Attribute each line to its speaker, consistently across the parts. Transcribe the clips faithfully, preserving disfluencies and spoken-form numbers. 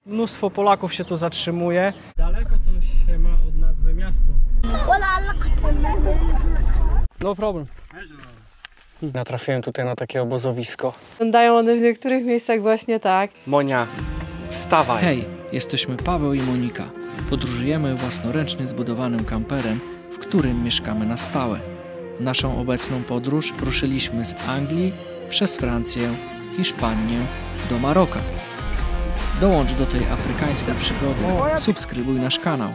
Speaker 1: Mnóstwo Polaków się tu zatrzymuje. Daleko to się ma od nazwy miasto. No problem. Natrafiłem tutaj na takie obozowisko.
Speaker 2: Wyglądają one w niektórych miejscach właśnie tak.
Speaker 1: Monia, wstawaj.
Speaker 3: Hej, jesteśmy Paweł i Monika. Podróżujemy własnoręcznie zbudowanym kamperem, w którym mieszkamy na stałe. W naszą obecną podróż ruszyliśmy z Anglii przez Francję, Hiszpanię do Maroka. Dołącz do tej afrykańskiej przygody. Subskrybuj nasz kanał.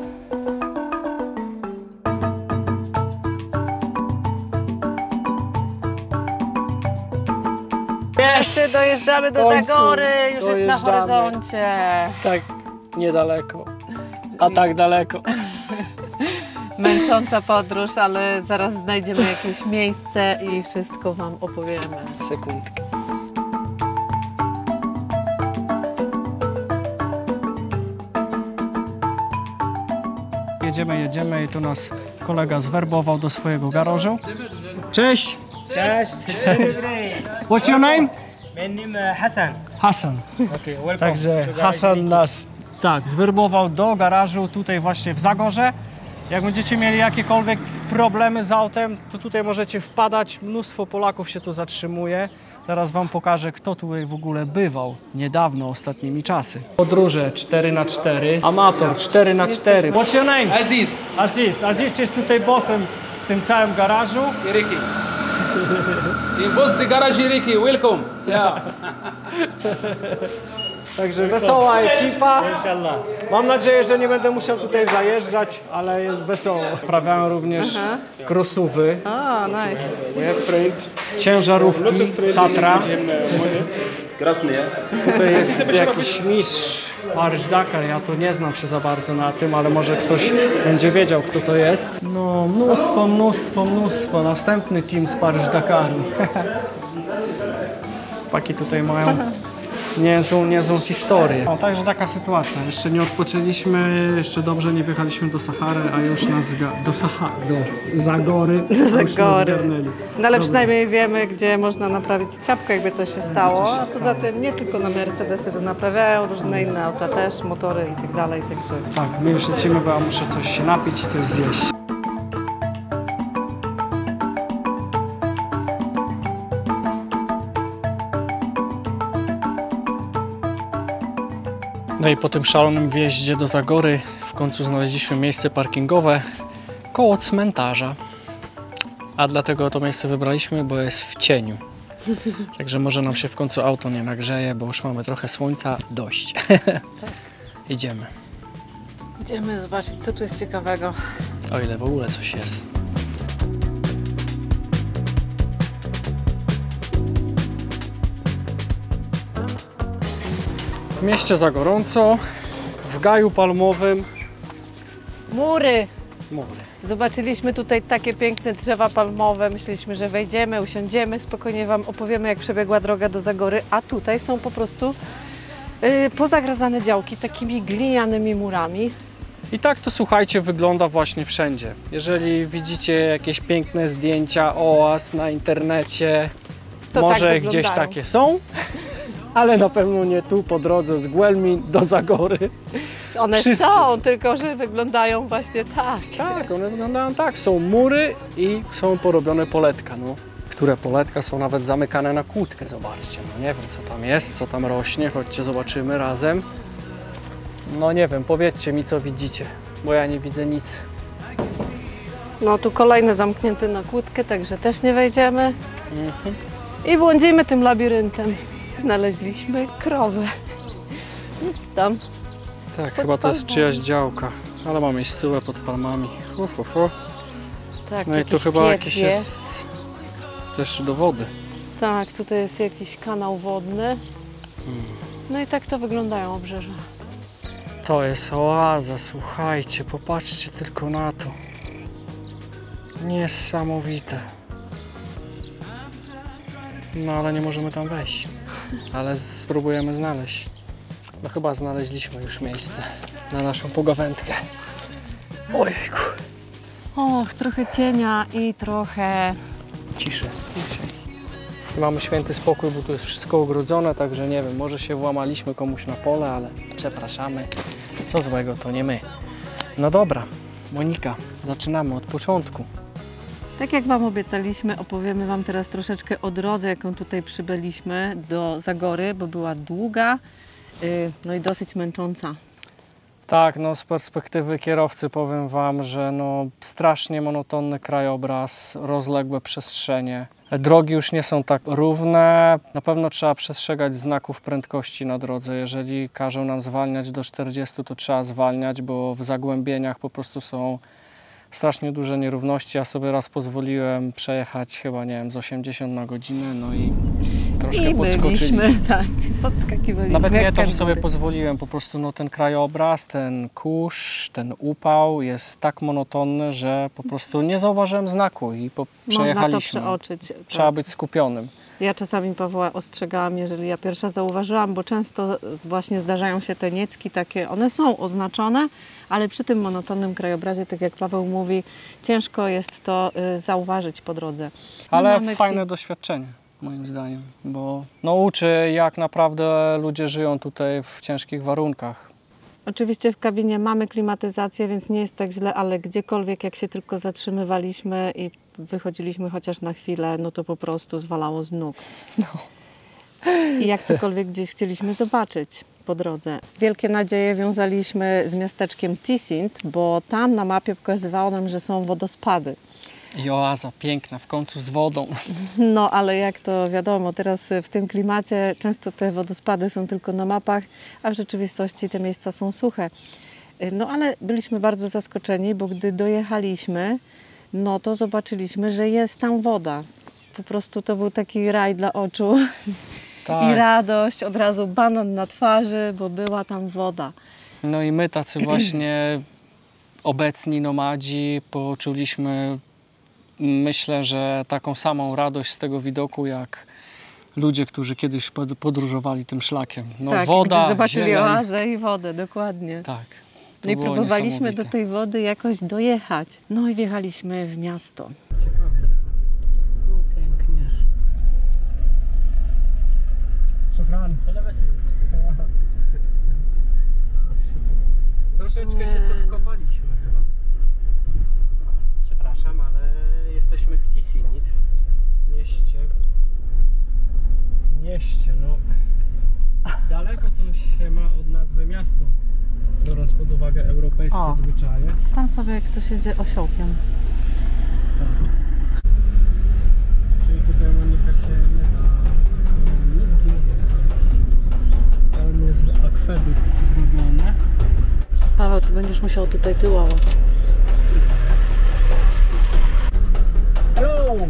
Speaker 2: Jeszcze dojeżdżamy do Zagory, już jest na horyzoncie.
Speaker 1: Tak, niedaleko. A tak daleko.
Speaker 2: Męcząca podróż, ale zaraz znajdziemy jakieś miejsce i wszystko wam opowiemy.
Speaker 1: Sekundkę. Jedziemy, jedziemy i tu nas kolega zwerbował do swojego garażu. Cześć!
Speaker 4: Cześć!
Speaker 1: What's your name?
Speaker 4: My name Hassan.
Speaker 1: Hasan.
Speaker 4: Okay, welcome.
Speaker 1: Także Hasan nas tak zwerbował do garażu tutaj właśnie w Zagorze. Jak będziecie mieli jakiekolwiek problemy z autem, to tutaj możecie wpadać. Mnóstwo Polaków się tu zatrzymuje. Zaraz wam pokażę, kto tutaj w ogóle bywał niedawno, ostatnimi czasy. Podróże cztery na cztery, amator cztery na cztery. What's your name?
Speaker 5: Aziz.
Speaker 1: Aziz. Aziz jest tutaj bossem w tym całym garażu.
Speaker 5: Ricky. In boss the garage Ricky, welcome. Yeah.
Speaker 1: Także wesoła ekipa.
Speaker 4: Inshallah.
Speaker 1: Mam nadzieję, że nie będę musiał tutaj zajeżdżać, ale jest wesoło. Sprawiają również
Speaker 2: Aha.
Speaker 1: crossowy,
Speaker 2: A, nice.
Speaker 1: ciężarówki, Tatra.
Speaker 4: Krasny,
Speaker 1: Tutaj jest jakiś mistrz Paryż-Dakar, ja to nie znam się za bardzo na tym, ale może ktoś będzie wiedział, kto to jest. No, mnóstwo, mnóstwo, mnóstwo. Następny team z Paryż-Dakaru. Chłopaki tutaj mają niezłą, niezłą historię. O, także taka sytuacja. Jeszcze nie odpoczęliśmy, jeszcze dobrze nie wjechaliśmy do Sahary, a już nas zga- do Sahary, do Zagory, a już nas
Speaker 2: Zagory.
Speaker 1: zgarnęli.
Speaker 2: No ale
Speaker 1: Dobra.
Speaker 2: przynajmniej wiemy, gdzie można naprawić ciapkę, jakby coś się stało. A poza tym nie tylko na Mercedesy tu naprawiają, różne inne auta też, motory i tak dalej, także...
Speaker 1: Tak, my już lecimy, bo ja muszę coś się napić i coś zjeść. No i po tym szalonym wjeździe do Zagory w końcu znaleźliśmy miejsce parkingowe koło cmentarza. A dlatego to miejsce wybraliśmy, bo jest w cieniu. Także może nam się w końcu auto nie nagrzeje, bo już mamy trochę słońca dość. Idziemy.
Speaker 2: Idziemy zobaczyć, co tu jest ciekawego.
Speaker 1: O ile w ogóle coś jest. W mieście za gorąco, w gaju palmowym.
Speaker 2: Mury!
Speaker 1: Mury.
Speaker 2: Zobaczyliśmy tutaj takie piękne drzewa palmowe. Myśleliśmy, że wejdziemy, usiądziemy, spokojnie wam opowiemy, jak przebiegła droga do Zagory. A tutaj są po prostu yy, pozagradzane działki takimi glinianymi murami.
Speaker 1: I tak to, słuchajcie, wygląda właśnie wszędzie. Jeżeli widzicie jakieś piękne zdjęcia oaz na internecie,
Speaker 2: To
Speaker 1: może
Speaker 2: tak
Speaker 1: gdzieś
Speaker 2: wyglądają.
Speaker 1: takie są, ale na pewno nie tu po drodze z Guelmi do Zagory.
Speaker 2: One
Speaker 1: Wszystkie
Speaker 2: są,
Speaker 1: są.
Speaker 2: tylko że wyglądają właśnie tak.
Speaker 1: Tak, one wyglądają tak. Są mury i są porobione poletka. No. Które poletka są nawet zamykane na kłódkę, zobaczcie. No nie wiem, co tam jest, co tam rośnie, chodźcie zobaczymy razem. No nie wiem, powiedzcie mi, co widzicie, bo ja nie widzę nic.
Speaker 2: No tu kolejny zamknięty na kłódkę, także też nie wejdziemy.
Speaker 1: Mhm.
Speaker 2: I błądzimy tym labiryntem. Znaleźliśmy krowę. Jest tam.
Speaker 1: Tak,
Speaker 2: Pod
Speaker 1: chyba to jest
Speaker 2: palmami.
Speaker 1: czyjaś działka, ale mam miejsce syłę pod palmami. Uf, uf, uf.
Speaker 2: Tak,
Speaker 1: No i
Speaker 2: jakiś
Speaker 1: tu chyba
Speaker 2: piec
Speaker 1: jakieś jest też do wody.
Speaker 2: Tak, tutaj jest jakiś kanał wodny. No i tak to wyglądają obrzeża.
Speaker 1: To jest oaza, słuchajcie, popatrzcie tylko na to. Niesamowite. No ale nie możemy tam wejść. Ale spróbujemy znaleźć. No chyba znaleźliśmy już miejsce na naszą pogawędkę. Ojejku.
Speaker 2: Och, trochę cienia i trochę
Speaker 1: Ciszy. I mamy święty spokój, bo tu jest wszystko ogrodzone, także nie wiem, może się włamaliśmy komuś na pole, ale przepraszamy. Co złego, to nie my. No dobra, Monika, zaczynamy od początku.
Speaker 2: Tak jak Wam obiecaliśmy, opowiemy Wam teraz troszeczkę o drodze, jaką tutaj przybyliśmy do Zagory, bo była długa, yy, no i dosyć męcząca.
Speaker 1: Tak, no z perspektywy kierowcy powiem Wam, że no strasznie monotonny krajobraz, rozległe przestrzenie. Drogi już nie są tak równe. Na pewno trzeba przestrzegać znaków prędkości na drodze. Jeżeli każą nam zwalniać do czterdziestu, to trzeba zwalniać, bo w zagłębieniach po prostu są strasznie duże nierówności. Ja sobie raz pozwoliłem przejechać chyba, nie wiem, z osiemdziesiąt na godzinę, no i troszkę
Speaker 2: I
Speaker 1: podskoczyliśmy.
Speaker 2: byliśmy, tak, podskakiwaliśmy.
Speaker 1: Nawet nie
Speaker 2: jak
Speaker 1: to, że sobie
Speaker 2: kangury.
Speaker 1: pozwoliłem, po prostu no, ten krajobraz, ten kurz, ten upał jest tak monotonny, że po prostu nie zauważyłem znaku i po,
Speaker 2: Można to
Speaker 1: przejechaliśmy.
Speaker 2: przeoczyć.
Speaker 1: Trzeba
Speaker 2: tak.
Speaker 1: być skupionym.
Speaker 2: Ja czasami Pawła ostrzegałam, jeżeli ja pierwsza zauważyłam, bo często właśnie zdarzają się te niecki takie, one są oznaczone, ale przy tym monotonnym krajobrazie, tak jak Paweł mówi, ciężko jest to y, zauważyć po drodze. My
Speaker 1: Ale
Speaker 2: mamy
Speaker 1: fajne
Speaker 2: kli-
Speaker 1: doświadczenie, moim zdaniem, bo no, uczy, jak naprawdę ludzie żyją tutaj w ciężkich warunkach.
Speaker 2: Oczywiście w kabinie mamy klimatyzację, więc nie jest tak źle, ale gdziekolwiek jak się tylko zatrzymywaliśmy i wychodziliśmy chociaż na chwilę, no to po prostu zwalało z nóg. I jak cokolwiek gdzieś chcieliśmy zobaczyć po drodze. Wielkie nadzieje wiązaliśmy z miasteczkiem Tisint, bo tam na mapie pokazywało nam, że są wodospady.
Speaker 1: I oaza piękna, w końcu z wodą.
Speaker 2: No ale jak to wiadomo, teraz w tym klimacie często te wodospady są tylko na mapach, a w rzeczywistości te miejsca są suche. No ale byliśmy bardzo zaskoczeni, bo gdy dojechaliśmy, no to zobaczyliśmy, że jest tam woda. Po prostu to był taki raj dla oczu
Speaker 1: Tak.
Speaker 2: i radość, od razu banan na twarzy, bo była tam woda.
Speaker 1: No i my tacy właśnie obecni nomadzi poczuliśmy, myślę, że taką samą radość z tego widoku, jak ludzie, którzy kiedyś pod- podróżowali tym szlakiem. No
Speaker 2: tak,
Speaker 1: woda,
Speaker 2: gdy zobaczyli
Speaker 1: zieleń.
Speaker 2: oazę i wodę, dokładnie.
Speaker 1: Tak. To
Speaker 2: No i
Speaker 1: było
Speaker 2: próbowaliśmy do
Speaker 1: niesamowite.
Speaker 2: tej wody jakoś dojechać. No i wjechaliśmy w miasto.
Speaker 1: No pięknie. Szukran. Troszeczkę się tu wkopaliśmy chyba. Przepraszam, ale jesteśmy w Tisinit, w mieście. W mieście, no. Daleko to się ma od nazwy miasto, biorąc pod uwagę europejskie
Speaker 2: O.
Speaker 1: zwyczaje.
Speaker 2: Tam sobie ktoś jedzie osiołkiem.
Speaker 1: Czyli tutaj Monika się nie da e, nigdzie. Tam jest akwedukt zrobiony.
Speaker 2: Paweł, ty będziesz musiał tutaj tyłować.
Speaker 1: Hello!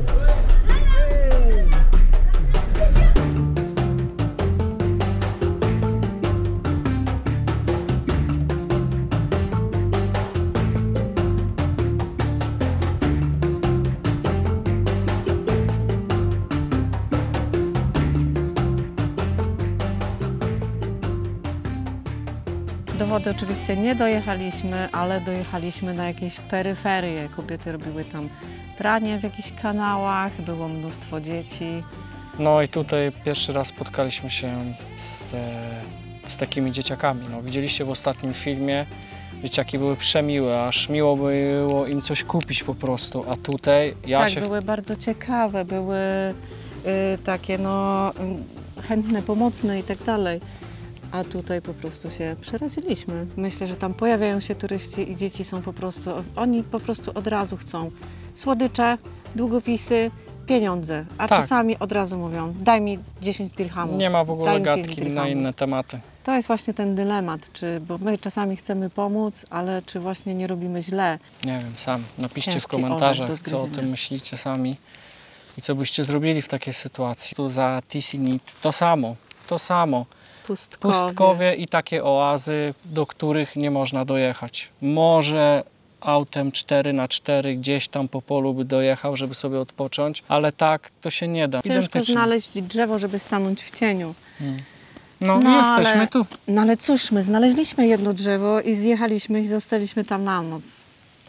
Speaker 2: Do wody oczywiście nie dojechaliśmy, ale dojechaliśmy na jakieś peryferie. Kobiety robiły tam pranie w jakichś kanałach, było mnóstwo dzieci.
Speaker 1: No i tutaj pierwszy raz spotkaliśmy się z, e, z takimi dzieciakami. No, widzieliście w ostatnim filmie, dzieciaki były przemiłe, aż miło było im coś kupić po prostu, a tutaj ja
Speaker 2: tak,
Speaker 1: się...
Speaker 2: były bardzo ciekawe, były y, takie no y, chętne, pomocne i tak dalej. A tutaj po prostu się przeraziliśmy. Myślę, że tam pojawiają się turyści i dzieci są po prostu, oni po prostu od razu chcą słodycze, długopisy, pieniądze. A
Speaker 1: Tak.
Speaker 2: czasami od razu mówią, daj mi dziesięć dirhamów.
Speaker 1: Nie ma w ogóle
Speaker 2: daj mi pięć
Speaker 1: gadki na
Speaker 2: dirhamów.
Speaker 1: inne tematy.
Speaker 2: To jest właśnie ten dylemat, czy, bo my czasami chcemy pomóc, ale czy właśnie nie robimy źle.
Speaker 1: Nie wiem, sam. Napiszcie
Speaker 2: Ciężki
Speaker 1: w komentarzach,
Speaker 2: orzech do
Speaker 1: co o
Speaker 2: zgryzienia.
Speaker 1: tym myślicie sami i co byście zrobili w takiej sytuacji. Tu za Tisinit to samo, to samo.
Speaker 2: Pustkowie.
Speaker 1: Pustkowie i takie oazy, do których nie można dojechać. Może autem cztery na cztery gdzieś tam po polu by dojechał, żeby sobie odpocząć, ale tak to się nie da.
Speaker 2: Ciężko
Speaker 1: Identycznie.
Speaker 2: znaleźć drzewo, żeby stanąć w cieniu.
Speaker 1: No,
Speaker 2: No,
Speaker 1: jesteśmy
Speaker 2: ale-
Speaker 1: tu.
Speaker 2: No ale cóż, my znaleźliśmy jedno drzewo i zjechaliśmy i zostaliśmy tam na noc.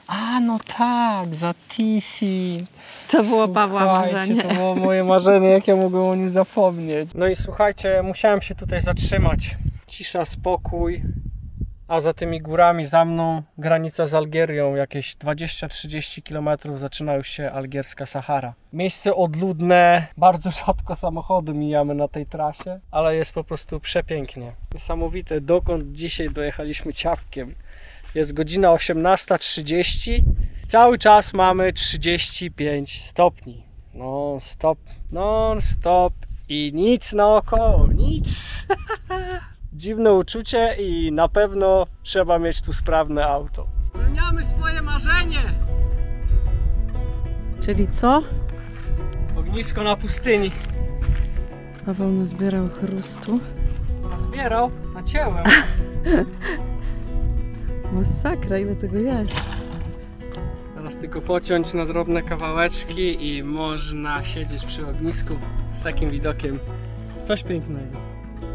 Speaker 1: A, no tak, za Tisi.
Speaker 2: To było Pawła marzenie.
Speaker 1: To było moje marzenie, jak ja mogłem o nim zapomnieć. No i słuchajcie, musiałem się tutaj zatrzymać. Cisza, spokój. A za tymi górami za mną granica z Algierią, jakieś dwadzieścia trzydzieści kilometrów zaczyna już się algierska Sahara. Miejsce odludne, bardzo rzadko samochody mijamy na tej trasie, ale jest po prostu przepięknie. Niesamowite, dokąd dzisiaj dojechaliśmy ciapkiem. Jest godzina osiemnasta trzydzieści, cały czas mamy trzydzieści pięć stopni. Non stop, non stop i nic naokoło, nic. Dziwne uczucie i na pewno trzeba mieć tu sprawne auto. Spełniamy swoje marzenie!
Speaker 2: Czyli co?
Speaker 1: Ognisko na pustyni.
Speaker 2: Paweł nazbierał chrustu.
Speaker 1: Zbierał, nacięłem.
Speaker 2: Masakra, ile tego jest.
Speaker 1: Teraz tylko pociąć na drobne kawałeczki i można siedzieć przy ognisku z takim widokiem. Coś pięknego.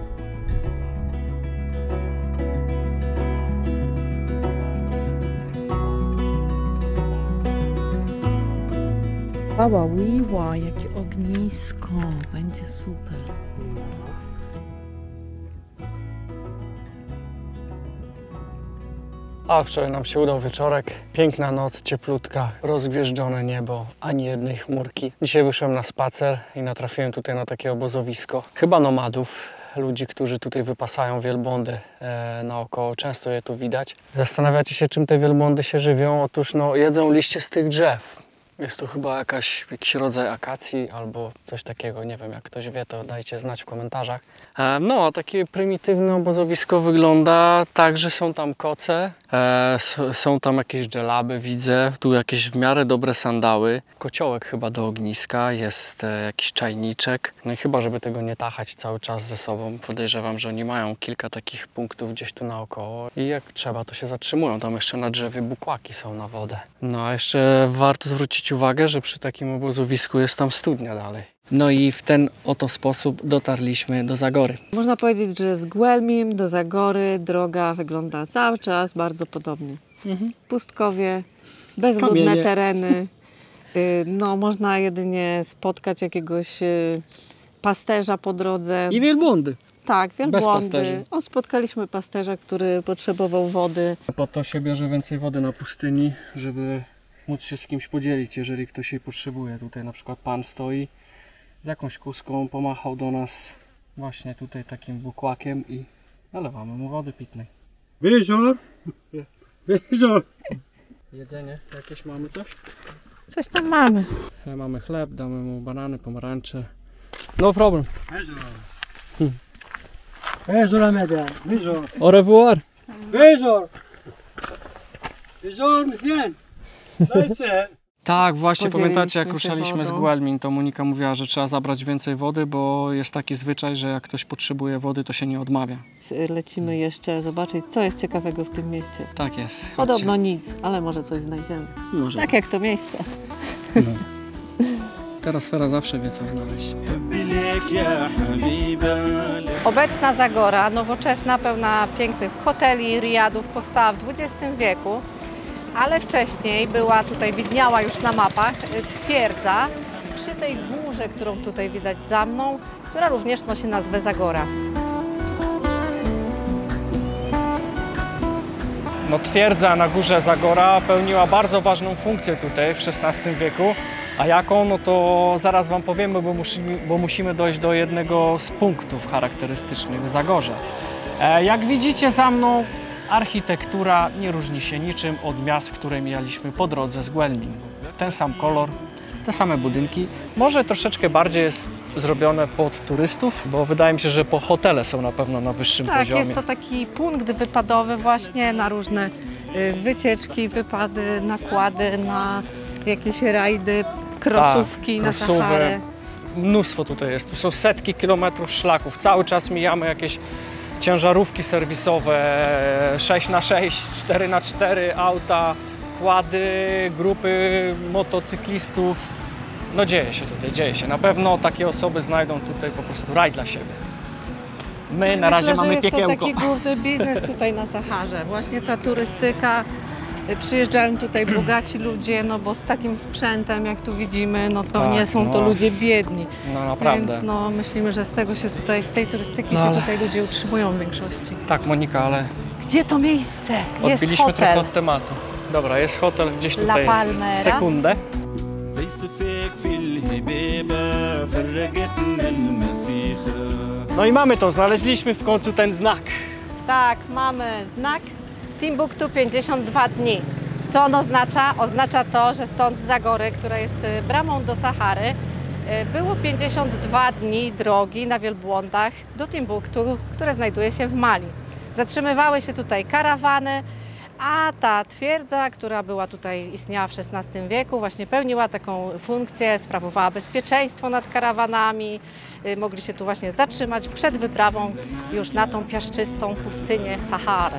Speaker 2: Baba, wiła, jakie ognisko. Będzie super.
Speaker 1: A wczoraj nam się udał wieczorek. Piękna noc, cieplutka, rozgwieżdżone niebo, ani jednej chmurki. Dzisiaj wyszłem na spacer i natrafiłem tutaj na takie obozowisko. Chyba nomadów, ludzi, którzy tutaj wypasają wielbłądy e, naokoło. Często je tu widać. Zastanawiacie się, czym te wielbłądy się żywią? Otóż no, jedzą liście z tych drzew. Jest to chyba jakaś, jakiś rodzaj akacji albo coś takiego. Nie wiem, jak ktoś wie, to dajcie znać w komentarzach. E, no, takie prymitywne obozowisko wygląda tak, że są tam koce, e, są tam jakieś dżelaby, widzę. Tu jakieś w miarę dobre sandały. Kociołek chyba do ogniska, jest e, jakiś czajniczek. No i chyba, żeby tego nie tachać cały czas ze sobą, podejrzewam, że oni mają kilka takich punktów gdzieś tu naokoło. I jak trzeba, to się zatrzymują. Tam jeszcze na drzewie bukłaki są na wodę. No, a jeszcze warto zwrócić uwagę, że przy takim obozowisku jest tam studnia dalej. No i w ten oto sposób dotarliśmy do Zagory.
Speaker 2: Można powiedzieć, że z Guelmim do Zagory droga wygląda cały czas bardzo podobnie.
Speaker 1: Mhm.
Speaker 2: Pustkowie, bezludne
Speaker 1: Kamienie.
Speaker 2: tereny. Y, No, można jedynie spotkać jakiegoś y, pasterza po drodze.
Speaker 1: I wielbłądy.
Speaker 2: Tak,
Speaker 1: Bez
Speaker 2: wielbłądy.
Speaker 1: pasterzy.
Speaker 2: O, spotkaliśmy pasterza, który potrzebował wody.
Speaker 1: Po to się bierze więcej wody na pustyni, żeby móc się z kimś podzielić, jeżeli ktoś jej potrzebuje. Tutaj na przykład pan stoi z jakąś kuską, pomachał do nas właśnie tutaj takim bukłakiem i nalewamy mu wody pitnej.
Speaker 4: Bonjour. Bonjour.
Speaker 1: Jedzenie jakieś mamy coś?
Speaker 2: Coś tam mamy.
Speaker 1: E, Mamy chleb, damy mu banany, pomarańcze. No problem.
Speaker 4: Bonjour. Bonjour madame. Bonjour.
Speaker 1: Au revoir.
Speaker 4: Bonjour. Bonjour monsieur. Nice.
Speaker 1: Tak, właśnie
Speaker 2: Podzieliliśmy
Speaker 1: pamiętacie, jak
Speaker 2: się
Speaker 1: ruszaliśmy z
Speaker 2: wodą.
Speaker 1: Guelmin, to Monika mówiła, że trzeba zabrać więcej wody, bo jest taki zwyczaj, że jak ktoś potrzebuje wody, to się nie odmawia.
Speaker 2: Lecimy jeszcze zobaczyć, co jest ciekawego w tym mieście.
Speaker 1: Tak jest. Chodźcie.
Speaker 2: Podobno nic, ale może coś znajdziemy.
Speaker 1: Może.
Speaker 2: Tak jak to miejsce.
Speaker 1: No. Terasfera zawsze wie, co znaleźć.
Speaker 2: Obecna Zagora, nowoczesna, pełna pięknych hoteli, riadów, powstała w dwudziestym wieku, ale wcześniej była tutaj, widniała już na mapach, twierdza przy tej górze, którą tutaj widać za mną, która również nosi nazwę Zagora.
Speaker 1: No, twierdza na górze Zagora pełniła bardzo ważną funkcję tutaj w szesnastym wieku. A jaką? No to zaraz Wam powiemy, bo musimy, bo musimy dojść do jednego z punktów charakterystycznych w Zagorze. E, jak widzicie za mną, architektura nie różni się niczym od miast, które mijaliśmy po drodze z Guelmin. Ten sam kolor, te same budynki. Może troszeczkę bardziej jest zrobione pod turystów, bo wydaje mi się, że po hotele są na pewno na wyższym
Speaker 2: Tak,
Speaker 1: poziomie.
Speaker 2: jest to taki punkt wypadowy właśnie na różne y, wycieczki, wypady, nakłady na jakieś rajdy, krosówki
Speaker 1: Tak,
Speaker 2: na
Speaker 1: krosówy.
Speaker 2: Saharę.
Speaker 1: Mnóstwo tutaj jest. Tu są setki kilometrów szlaków. Cały czas mijamy jakieś ciężarówki serwisowe, sześć na sześć, cztery na cztery, auta, kłady, grupy motocyklistów. No dzieje się tutaj, dzieje się. Na pewno takie osoby znajdą tutaj po prostu raj dla siebie. My na razie
Speaker 2: Myślę,
Speaker 1: mamy
Speaker 2: że jest
Speaker 1: piekiełko.
Speaker 2: to taki główny biznes tutaj na Saharze. Właśnie ta turystyka Przyjeżdżają tutaj bogaci ludzie, no bo z takim sprzętem, jak tu widzimy, no to
Speaker 1: Tak,
Speaker 2: nie są to
Speaker 1: no.
Speaker 2: ludzie biedni.
Speaker 1: No naprawdę.
Speaker 2: Więc no, myślimy, że z tego się tutaj, z tej turystyki
Speaker 1: No,
Speaker 2: się
Speaker 1: ale-
Speaker 2: tutaj ludzie utrzymują w większości.
Speaker 1: Tak, Monika, ale
Speaker 2: Gdzie to miejsce? Jest
Speaker 1: odbiliśmy trochę
Speaker 2: hotel.
Speaker 1: od tematu. Dobra, jest hotel gdzieś
Speaker 2: La
Speaker 1: tutaj
Speaker 2: Palmera.
Speaker 1: jest sekundę.
Speaker 6: زي صفاك في الهبابة فرقتنا المسيخة.
Speaker 1: No i mamy to, znaleźliśmy w końcu ten znak.
Speaker 2: Tak, mamy znak Timbuktu pięćdziesiąt dwa dni. Co on oznacza? Oznacza to, że stąd z Zagory, która jest y, bramą do Sahary, y, było pięćdziesiąt dwa dni drogi na wielbłądach do Timbuktu, które znajduje się w Mali. Zatrzymywały się tutaj karawany, a ta twierdza, która była tutaj, istniała w szesnastym wieku, właśnie pełniła taką funkcję, sprawowała bezpieczeństwo nad karawanami. Y, Mogli się tu właśnie zatrzymać przed wyprawą już na tą piaszczystą pustynię Saharę.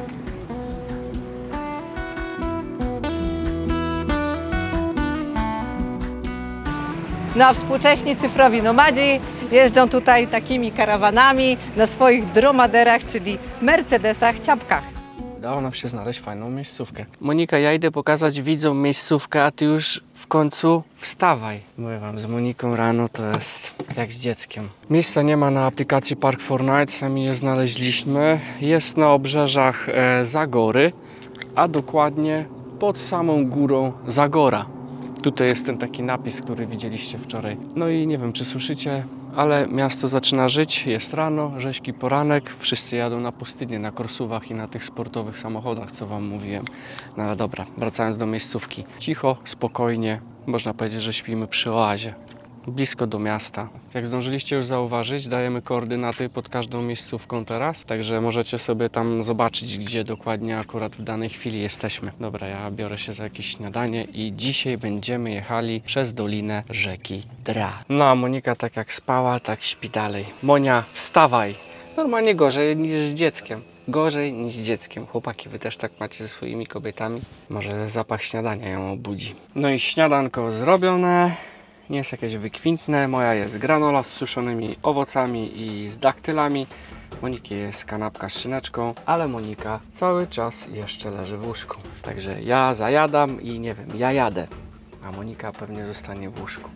Speaker 2: No a współcześni cyfrowi nomadzi jeżdżą tutaj takimi karawanami na swoich dromaderach, czyli Mercedesach, ciapkach.
Speaker 1: Udało nam się znaleźć fajną miejscówkę. Monika, ja idę pokazać widzom miejscówkę, a ty już w końcu wstawaj. Mówię wam, z Moniką rano to jest jak z dzieckiem. Miejsca nie ma na aplikacji Park for Night, sami je znaleźliśmy. Jest na obrzeżach e, Zagory, a dokładnie pod samą górą Zagora. Tutaj jest ten taki napis, który widzieliście wczoraj. No i nie wiem, czy słyszycie, ale miasto zaczyna żyć, jest rano, rzeźki poranek, wszyscy jadą na pustynię, na krosówach i na tych sportowych samochodach, co wam mówiłem. No ale dobra, wracając do miejscówki. Cicho, spokojnie, można powiedzieć, że śpimy przy oazie. Blisko do miasta. Jak zdążyliście już zauważyć, dajemy koordynaty pod każdą miejscówką teraz, także możecie sobie tam zobaczyć, gdzie dokładnie akurat w danej chwili jesteśmy. Dobra, ja biorę się za jakieś śniadanie i dzisiaj będziemy jechali przez dolinę rzeki Dra. No a Monika tak jak spała, tak śpi dalej. Monia, wstawaj! Normalnie gorzej niż z dzieckiem. Gorzej niż z dzieckiem. Chłopaki, wy też tak macie ze swoimi kobietami? Może zapach śniadania ją obudzi. No i śniadanko zrobione. Nie jest jakieś wykwintne. Moja jest granola z suszonymi owocami i z daktylami. Moniki jest kanapka z szyneczką, ale Monika cały czas jeszcze leży w łóżku. Także ja zajadam i nie wiem, ja jadę, a Monika pewnie zostanie w łóżku.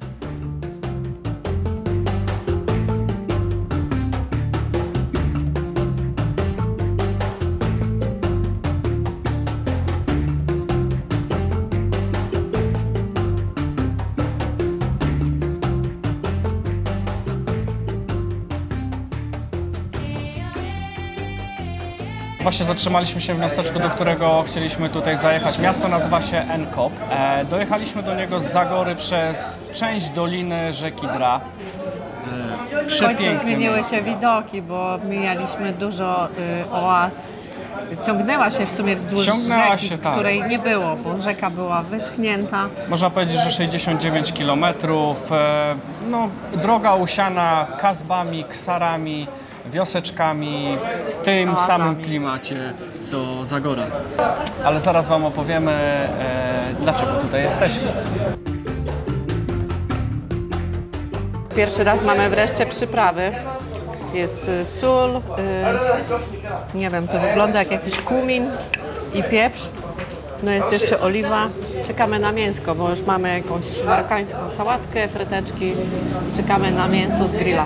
Speaker 1: Właśnie zatrzymaliśmy się w miasteczku, do którego chcieliśmy tutaj zajechać. Miasto nazywa się Nkop. E, dojechaliśmy do niego z Zagory przez część doliny rzeki Dra. E,
Speaker 2: W końcu zmieniły
Speaker 1: miejsce.
Speaker 2: się widoki, bo mijaliśmy dużo y, oaz. Ciągnęła się w sumie wzdłuż
Speaker 1: Ciągnęła
Speaker 2: rzeki,
Speaker 1: się, tak.
Speaker 2: której nie było, bo rzeka była wyschnięta.
Speaker 1: Można powiedzieć, że sześćdziesiąt dziewięć kilometrów. E, no, droga usiana kasbami, ksarami, wioseczkami, w tym
Speaker 2: Oazami.
Speaker 1: samym klimacie co Zagora. Ale zaraz wam opowiemy, e, dlaczego tutaj jesteśmy.
Speaker 2: Pierwszy raz mamy wreszcie przyprawy. Jest y, sól, y, nie wiem, to wygląda jak jakiś kumin i pieprz. No jest jeszcze oliwa. Czekamy na mięsko, bo już mamy jakąś marokańską sałatkę, fryteczki i czekamy na mięso z grilla.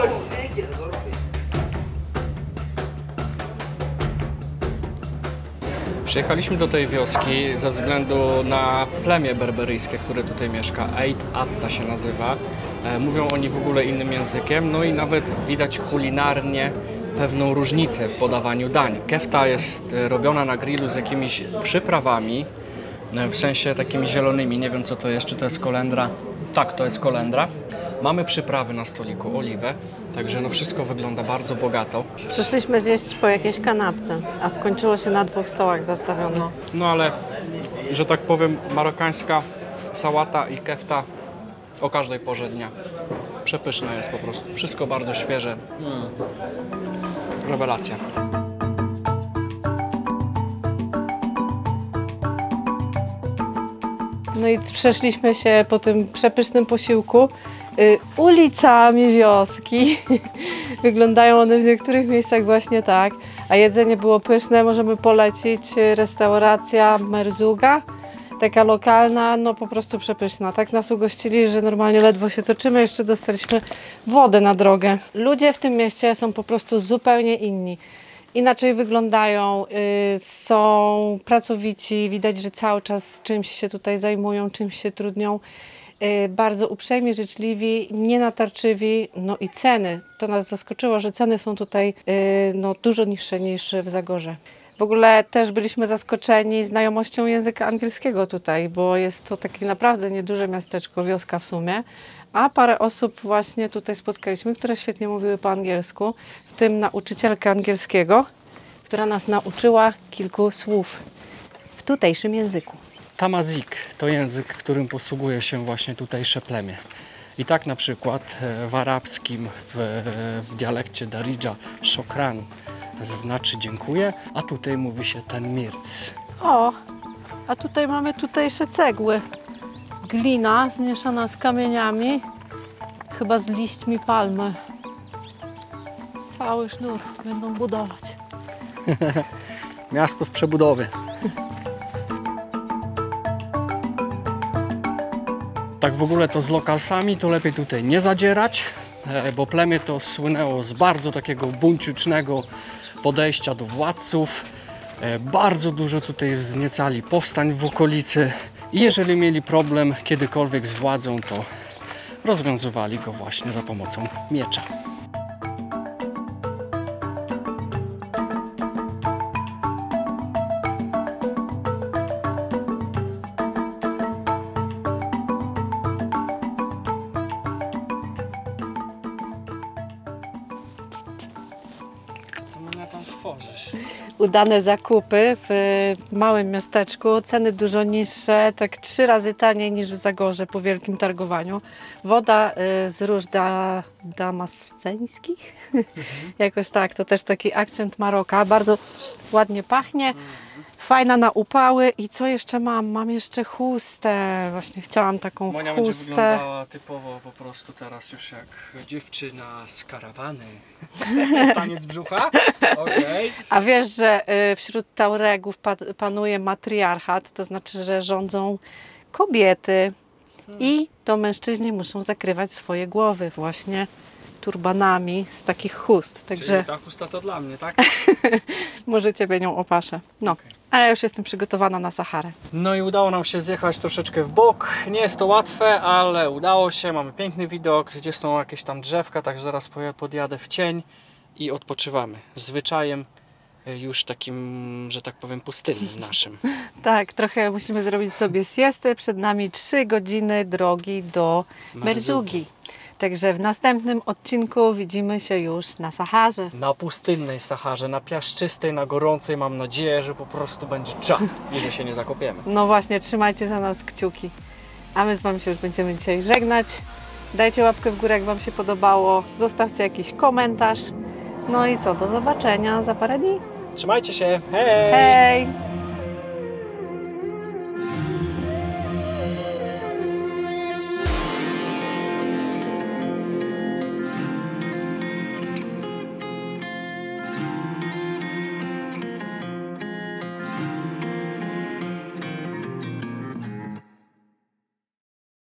Speaker 1: Przyjechaliśmy do tej wioski ze względu na plemię berberyjskie, które tutaj mieszka. Eit Atta się nazywa. E, Mówią oni w ogóle innym językiem, no i nawet widać kulinarnie pewną różnicę w podawaniu dań. Kefta jest e, robiona na grillu z jakimiś przyprawami, e, w sensie takimi zielonymi. Nie wiem, co to jest, czy to jest kolendra. Tak, to jest kolendra. Mamy przyprawy na stoliku, oliwę, także no wszystko wygląda bardzo bogato.
Speaker 2: Przyszliśmy zjeść po jakiejś kanapce, a skończyło się na dwóch stołach zastawiono.
Speaker 1: No ale, że tak powiem, marokańska sałata i kefta o każdej porze dnia. Przepyszna jest po prostu. Wszystko bardzo świeże. Mm. Rewelacja.
Speaker 2: No i przeszliśmy się po tym przepysznym posiłku y, ulicami wioski. Wyglądają one w niektórych miejscach właśnie tak. A jedzenie było pyszne, możemy polecić. Restauracja Merzuga, taka lokalna, no po prostu przepyszna. Tak nas ugościli, że normalnie ledwo się toczymy, jeszcze dostaliśmy wodę na drogę. Ludzie w tym mieście są po prostu zupełnie inni. Inaczej wyglądają, y, są pracowici, widać, że cały czas czymś się tutaj zajmują, czymś się trudnią. Y, bardzo uprzejmi, życzliwi, nienatarczywi, no i ceny. To nas zaskoczyło, że ceny są tutaj y, no, dużo niższe niż w Zagorze. W ogóle też byliśmy zaskoczeni znajomością języka angielskiego tutaj, bo jest to takie naprawdę nieduże miasteczko, wioska w sumie. A parę osób właśnie tutaj spotkaliśmy, które świetnie mówiły po angielsku, w tym nauczycielkę angielskiego, która nas nauczyła kilku słów w tutejszym języku.
Speaker 1: Tamazik to język, którym posługuje się właśnie tutejsze plemię. I tak na przykład w arabskim, w, w dialekcie Darija, szokran znaczy dziękuję, a tutaj mówi się ten mirc.
Speaker 2: O, a tutaj mamy tutejsze cegły. Glina zmieszana z kamieniami, chyba z liśćmi palmy. Cały sznur będą budować.
Speaker 1: Miasto w przebudowie. Tak w ogóle to z lokalsami to lepiej tutaj nie zadzierać, bo plemię to słynęło z bardzo takiego buńczucznego podejścia do władców. Bardzo dużo tutaj wzniecali powstań w okolicy i jeżeli mieli problem kiedykolwiek z władzą, to rozwiązywali go właśnie za pomocą miecza.
Speaker 2: Udane zakupy w małym miasteczku, ceny dużo niższe, tak trzy razy taniej niż w Zagorze po wielkim targowaniu. Woda z róż da, damasceńskich, mhm. jakoś tak, to też taki akcent Maroka, bardzo ładnie pachnie, mhm. fajna na upały. I co jeszcze mam? Mam jeszcze chustę, właśnie chciałam taką
Speaker 1: Monia
Speaker 2: chustę.
Speaker 1: będzie wyglądała typowo po prostu teraz już jak dziewczyna z karawany. Taniec brzucha? Okay.
Speaker 2: A wiesz, że wśród Tuaregów panuje matriarchat, to znaczy, że rządzą kobiety hmm. i to mężczyźni muszą zakrywać swoje głowy właśnie turbanami z takich chust. Także
Speaker 1: czyli ta chusta to dla mnie, tak?
Speaker 2: może ciebie nią opaszę. No, okay. A ja już jestem przygotowana na Saharę.
Speaker 1: No i udało nam się zjechać troszeczkę w bok. Nie jest to łatwe, ale udało się. Mamy piękny widok, gdzie są jakieś tam drzewka, także zaraz podjadę w cień i odpoczywamy. Zwyczajem już takim, że tak powiem, pustynnym naszym.
Speaker 2: Tak, trochę musimy zrobić sobie siestę. Przed nami trzy godziny drogi do Merzugi. Także w następnym odcinku widzimy się już na Saharze.
Speaker 1: Na pustynnej Saharze, na piaszczystej, na gorącej. Mam nadzieję, że po prostu będzie czad i że się nie zakopiemy.
Speaker 2: No właśnie, trzymajcie za nas kciuki. A my z Wami się już będziemy dzisiaj żegnać. Dajcie łapkę w górę, jak Wam się podobało. Zostawcie jakiś komentarz. No i co, do zobaczenia za parę dni.
Speaker 1: Trzymajcie się, hej!
Speaker 2: Hej!